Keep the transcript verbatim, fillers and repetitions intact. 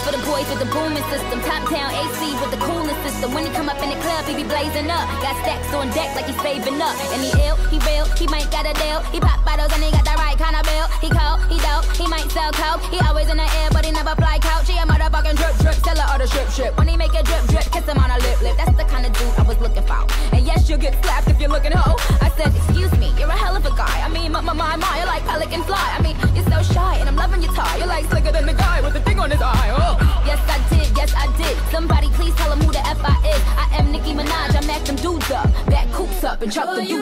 for the boys with the booming system. Top down A C with the coolest system. When he come up in the club, he be blazing up. Got stacks on deck like he's saving up. And he ill, he real, he might got a deal. He pop bottles and he got the right kind of bill. He cold, he dope, he might sell coke. He always in the air, but he never fly couch. He a motherfucking drip drip, seller or the strip strip. When he make a drip drip, kiss him on a lip lip. That's the kind of dude I was looking for. And yes, you'll get slapped if you're looking hoe. I said, excuse me, you're a hell of a guy. I mean, my, my, my, my, you're like pelican fly. I mean, you're so shy, and I'm loving your tie. You're like slicker than the guy with the thing on his eye. Oh, yes, I did, yes, I did. Somebody please tell him who the F I is. I am Nicki Minaj, I mack them dudes up. Back coops up and chop the dudes